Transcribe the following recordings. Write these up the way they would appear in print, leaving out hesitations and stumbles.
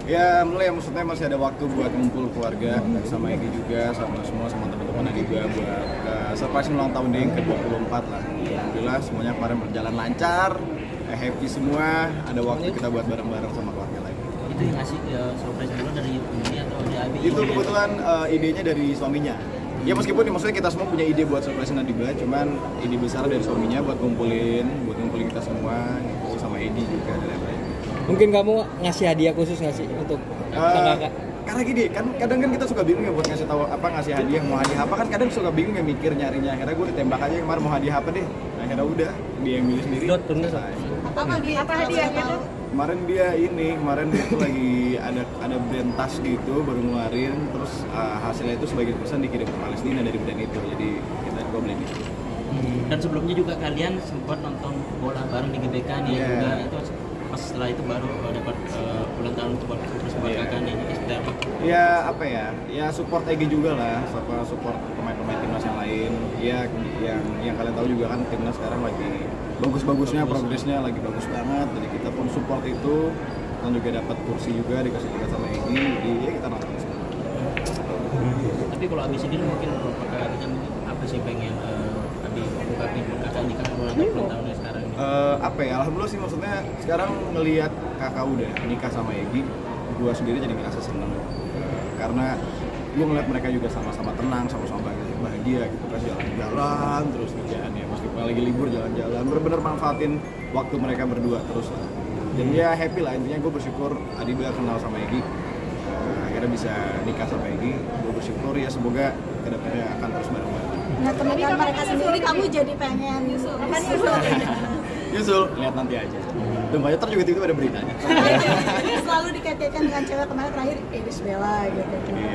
Ya mulai maksudnya masih ada waktu buat ngumpul keluarga sama Egi juga sama teman-teman juga buat surprise ulang tahun dia yang ke-24 lah. Alhamdulillah semuanya kemarin berjalan lancar, happy semua, ada waktu kita buat bareng-bareng sama keluarga lagi. Itu yang ngasih surprise dulu dari ini atau dari Abi? Itu kebetulan idenya dari suaminya. Ya meskipun maksudnya kita semua punya ide buat surprise Nadibla, cuman ide besar dari suaminya buat ngumpulin kita semua gitu, sama Edi juga dan lain-lain. Mungkin kamu ngasih hadiah khusus nggak sih untuk kakak? Karena gini, kan kadang kita suka bingung ya buat ngasih hadiah, mau hadiah apa kan kadang suka bingung ya mikir nyarinya. Akhirnya gue ditembak aja kemarin mau hadiah apa deh. Akhirnya udah dia yang milih sendiri. Apa hadiahnya tuh? Kemarin dia tuh lagi ada brand tas gitu baru ngeluarin, terus hasilnya itu sebagian besar dikirim ke Palestina dari brand itu. Jadi kita juga beli itu. Dan sebelumnya juga kalian sempat nonton bola bareng di GBK nih juga itu. Pas setelah itu baru dapat ulang tahun terus buat kakak nih, seperti apa? Ya apa ya, ya support Egi juga lah, support pemain-pemain timnas yang lain. Ya yang kalian tahu juga kan timnas sekarang lagi bagus-bagusnya, progresnya lagi bagus banget. Jadi kita pun support itu, dan juga dapat kursi juga dikasih tiket sama Egi. Jadi ya kita nonton semua. Tapi kalau Abi sendiri mungkin apa sih pengen Abi ungkapin kakak nikah ulang tahunnya sekarang? Apa ya, alhamdulillah sih maksudnya sekarang ngelihat kakak udah nikah sama Egi, gue sendiri jadi ngerasa seneng karena gue ngeliat mereka juga sama-sama tenang, sama-sama bahagia gitu kan, jalan-jalan terus kerjaannya meskipun lagi libur jalan-jalan, bener-bener manfaatin waktu mereka berdua terus lah. Dan ya happy lah, intinya gue bersyukur Adibla kenal sama Egi, akhirnya bisa nikah sama Egi. Gue bersyukur ya semoga kedepannya akan terus bareng-bareng. Nah teman mereka sendiri kamu jadi pengen nyusul. Nyusul, lihat nanti aja. Tunggu aja, ntar juga tiba-tiba ada beritanya. Selalu dikait-kaitkan dengan cewek kemarin terakhir Edis Bella gitu.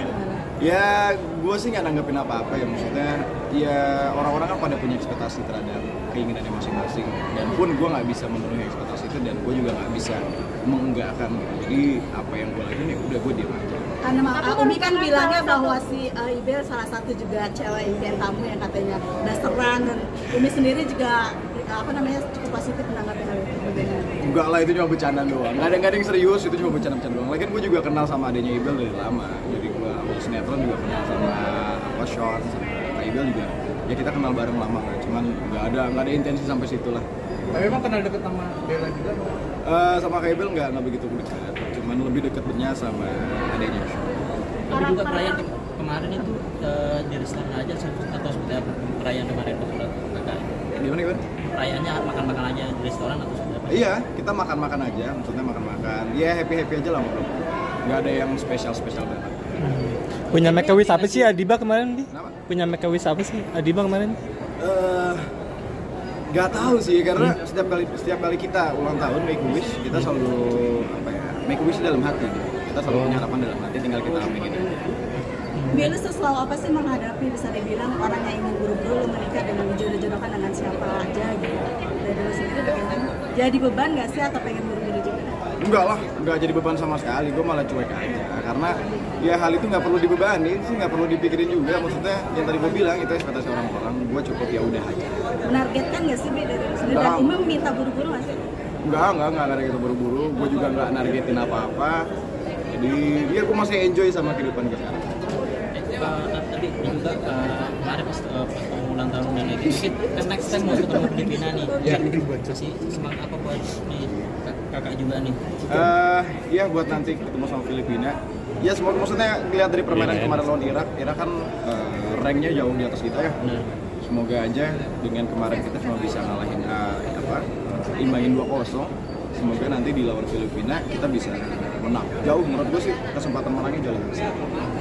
Ya, gue sih nggak nanggepin apa-apa ya, maksudnya ya orang-orang kan pada punya ekspektasi terhadap keinginannya masing-masing, dan pun gue nggak bisa memenuhi ekspektasi itu, dan gue juga nggak bisa mengenggakkan gitu. Jadi apa yang gue lakuin ya udah gue diam aja. Karena Umi kan bilangnya bahwa si Ibel salah satu juga cewek impian kamu yang katanya dasteran, dan Umi sendiri juga cukup positif menanggapi hal itu. Enggak lah, itu cuma bercanda doang. Nggak ada yang serius, itu cuma bercanda doang. Lagian gue juga kenal sama adanya Ibel dari lama. Jadi gue awal sinetron juga kenal sama Sean, sama Kak Ibel juga. Ya kita kenal bareng lama kan. Cuman nggak ada intensi sampai situ lah. Tapi emang kenal deket sama Bella juga? Sama Kak Ibel nggak begitu dekat. Cuman lebih dekatnya sama adanya Sean. Tapi juga perayaan kemarin itu di restoran aja atau seperti apa perayaan kemarin itu kakak? Gimana? Perayaannya makan-makan aja di restoran atau seperti apa? Iya, kita makan-makan aja, maksudnya makan-makan. Ya happy-happy aja lah bro. Nggak ada yang spesial-spesial banget. Punya make a wish apa sih Adiba kemarin? Kenapa? Punya make a wish apa sih Adiba kemarin? Nggak tahu sih, karena setiap kali kita ulang tahun make a wish, kita selalu make a wish dalam hati. Kita selalu punya harapan dalam hati, tinggal kita aminin aja. Bella selalu apa sih menghadapi, bisa dibilang orang yang ingin buru-buru menikah dengan dijodoh-jodohkan dengan siapa aja gitu. Dari lu sendiri bagaimana? Jadi beban nggak sih atau pengen buru-buru juga? Enggak lah, nggak jadi beban sama sekali. Gue malah cuek aja, karena ya hal itu nggak perlu dibebani, sih nggak perlu dipikirin juga. Maksudnya yang tadi gue bilang itu ekspektasi orang-orang, gue cukup ya udah aja. Menargetkan nggak sih dari lu sendiri? Dan Umi minta buru-buru nggak sih? Enggak ada gitu buru-buru. Gue juga nggak nargetin apa-apa. Jadi ya gue masih enjoy sama kehidupan gue sekarang. Tadi juga kemarin pas ulang tahun dan lagi mungkin next time mau ketemu Filipina nih. Ya. Kasih semangat apa buat kakak juga nih? Ya buat nanti ketemu sama Filipina. Ya semoga, maksudnya lihat dari permainan kemarin lawan Irak kan ranknya jauh di atas kita ya. Semoga aja dengan kemarin kita cuma bisa ngalahin imbangin 2-0. Semoga nanti di lawan Filipina kita bisa menang. Jauh, menurut gue sih kesempatan menangnya jauh lebih besar.